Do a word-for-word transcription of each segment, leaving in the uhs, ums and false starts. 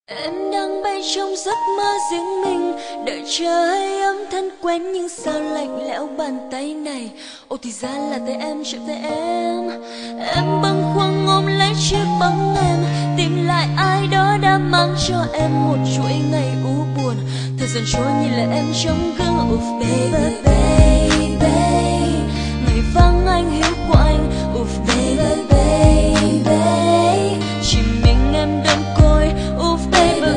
Em đang bay trong giấc mơ riêng mình, đợi chờ hơi ấm thân quen nhưng sao lạnh lẽo bàn tay này. Ồ thì ra là tay em chạm tay em. Em bâng khuâng ôm lấy chiếc bóng em, tìm lại ai đó đã mang cho em một chuỗi ngày u buồn. Thời gian trôi nhìn lại em trong gương. Uff baby baby, ngày vắng anh hiu của anh. Uff baby baby, chỉ mình em đơn côi. Uff baby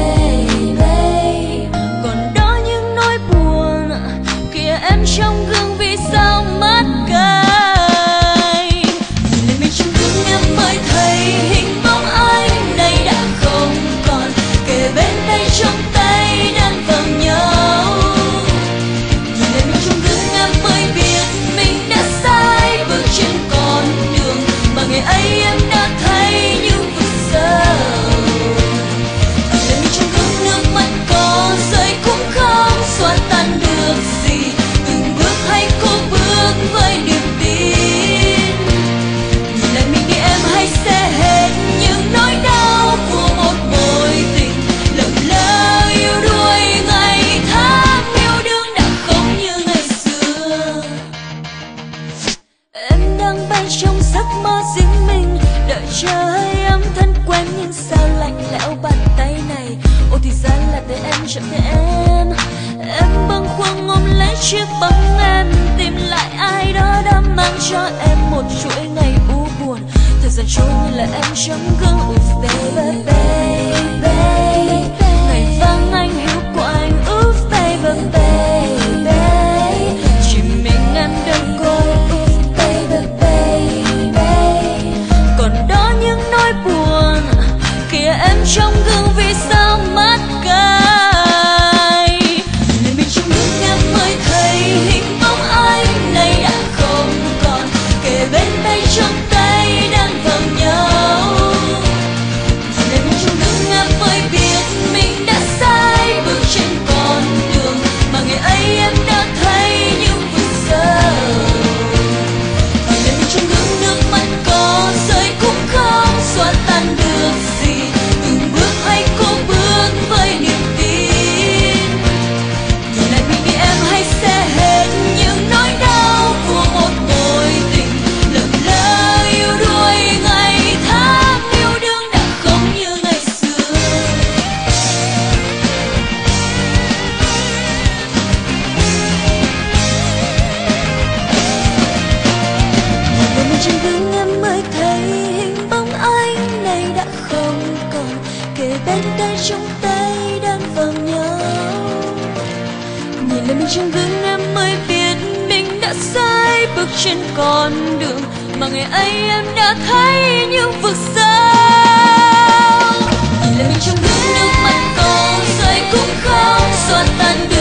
baby, còn đó những nỗi buồn kìa em trong gương vì sao mắt cay. Nhìn lên mình trong gương em mới thấy hình bóng anh này đã không còn kề bên tay trong tay đang vào nhau. Nhìn lên mình trong gương em mới biết mình đã sai bước trên con đường mà ngày ấy em đã thấy những vực sâu. Nhìn lên mình trong gương nước mắt có rơi cũng không xóa tan được gì, từng bước hay cố bước với niềm tin. Nhìn lại mình đi em hãy sẽ hết những nỗi đau của một mối tình lầm lỡ yêu đuối ngày tháng yêu đương đã không như ngày xưa. Em đang bay trong giấc mơ riêng mình, đợi chờ hơi ấm thân quen nhưng sao lạnh lẽo bàn tay này. Ồ thì ra là tay em chạm tay em. Em bâng khuâng ôm lấy chiếc bóng em, tìm lại ai đó đã mang cho em một chuỗi ngày u buồn. Thời gian trôi như là em trong gương. Uff baby baby, ngày vắng anh hiu của anh. Uff baby baby, chỉ mình em đơn côi. Uff baby baby, còn đó những nỗi buồn kìa em trong gương vì sao mắt cay. Nhìn mình trong gương em mới thấy hình bóng anh này đã không còn kề bên tay trong tay đang vào nhau. Nhìn mình trong gương em mới biết mình đã sai bước trên con đường mà ngày ấy em đã thấy những vực sâu. Nhìn mình trong gương nước mắt có rơi cũng không xóa tan được gì, từng bước hay cố bước với niềm tin. Nhìn lại mình đi em hãy sẽ hết những nỗi đau của một mối tình lầm lỡ yêu đuối ngày tháng yêu đương đã không như ngày xưa. Nhìn lại mình trong gương em mới thấy hình bóng anh này đã không còn kề bên tay trong tay đang vào nhau. Nhìn lại mình trong gương em mới biết mình đã sai bước trên con đường mà ngày ấy em đã thấy những vực sâu. Nhìn lại mình trong gương nước mắt có rơi cũng không xóa tan